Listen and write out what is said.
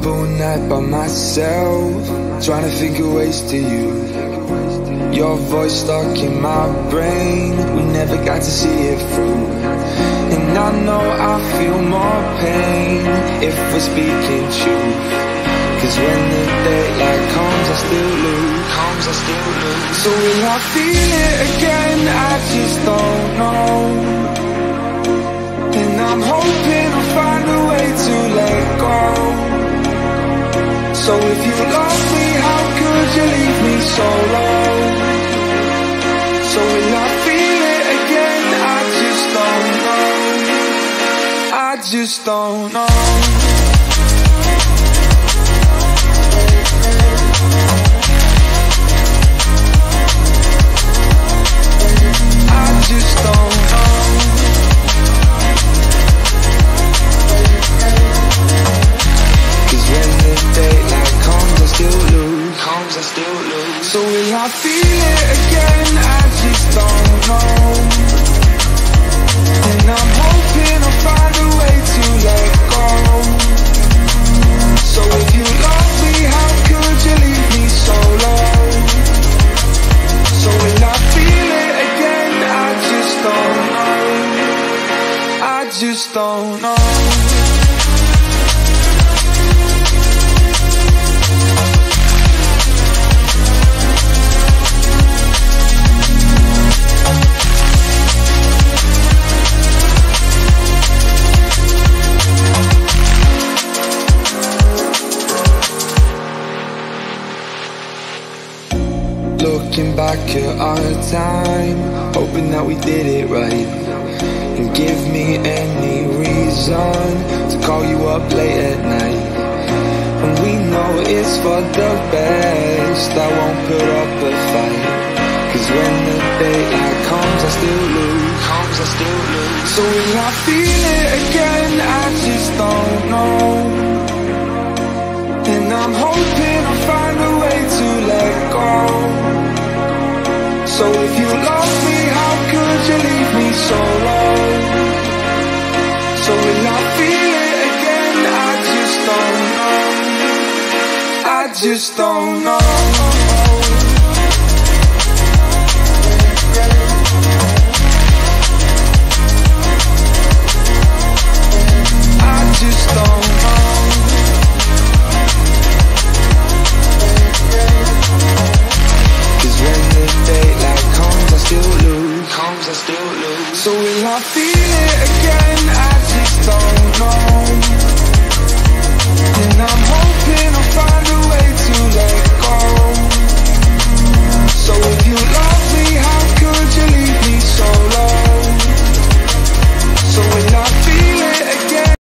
all night by myself, trying to think of ways to you. Your voice stuck in my brain, we never got to see it through. And I know I feel more pain if we're speaking truth. Cause when the daylight comes I still lose, So will I feel it again? I just don't know. And I'm hoping I'll find a way to let go. So if you love me, how could you leave me so low? So will I feel it again? I just don't know. I just don't know. I just don't know. Cause when the daylight comes I still lose, So will I feel it again? I just don't know. And I'm hoping I'll find a way to let go. So if you love me, how could you leave me so low? So will I feel it again? I just don't know. I just don't know. Looking back at our time, hoping that we did it right. And give me any reason to call you up late at night. And we know it's for the best, I won't put up a fight. Cause when the daylight comes I still lose, So will I feel it again? I just don't know. And I'm hoping I'll find a way to let go. So if you love me, how could you leave me so low? So will I feel it again? I just don't know. I just don't know. I just don't know. Cause when the daylight comes I still lose, So will I feel it again? I just don't know. And I'm hoping I'll find a way